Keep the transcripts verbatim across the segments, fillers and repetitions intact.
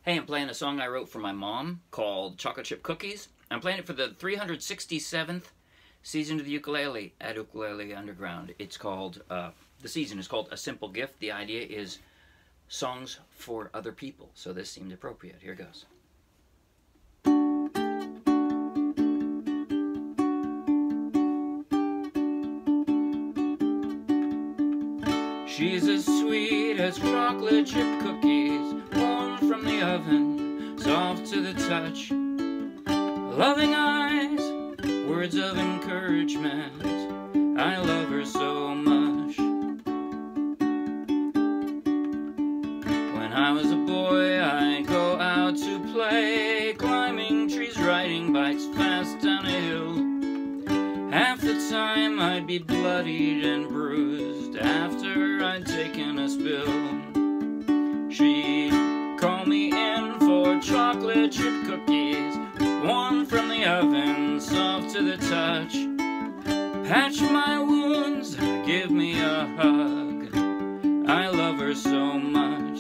Hey, I'm playing a song I wrote for my mom called Chocolate Chip Cookies. I'm playing it for the three hundred sixty-seventh season of the ukulele at Ukulele Underground. It's called, uh, the season is called A Simple Gift. The idea is songs for other people, so this seemed appropriate. Here goes. She's as sweet as chocolate chip cookies, warm from the oven, soft to the touch. Loving eyes, words of encouragement, I love her so much. When I was a boy, I'd go out to play, climbing trees, riding bikes fast down a hill. Half the time I'd be bloodied and bruised after I'd taken a spill. She'd call me in for chocolate chip cookies, warm from the oven, soft to the touch. Patch my wounds, give me a hug, I love her so much.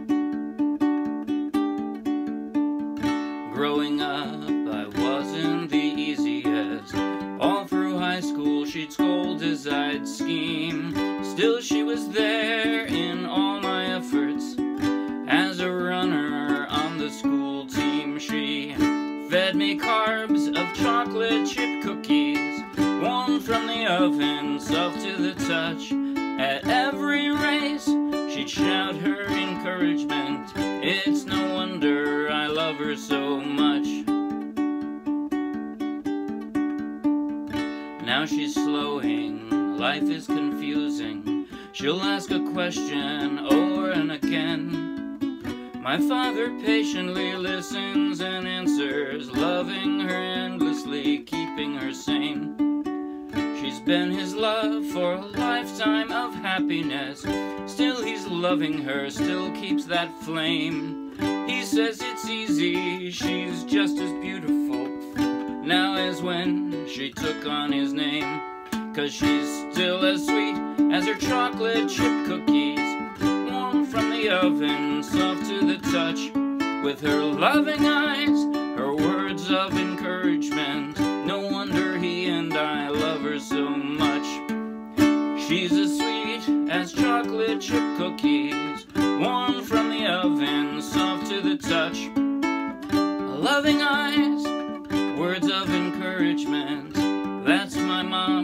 Growing up, I wasn't the easiest. All through high school, she'd scold as I'd scheme. Still, she was there in all my efforts. As a runner on the school team, she fed me carbs of chocolate chip cookies, warm from the oven, soft to the touch. At every race, she'd shout her encouragement. It's no wonder I love her so much. Now she's slowing, life is confusing. She'll ask a question over and again. My father patiently listens and answers, loving her endlessly, keeping her sane. She's been his love for a lifetime of happiness. Still he's loving her, still keeps that flame. He says it's easy, she's just as beautiful now as when she took on his name. 'Cause she's still as sweet as her chocolate chip cookies, warm from the oven, soft to the touch. With her loving eyes, her words of encouragement, no wonder he and I love her so much. She's as sweet as chocolate chip cookies, warm from the oven, soft to the touch. Loving eyes, words of encouragement, that's my mom.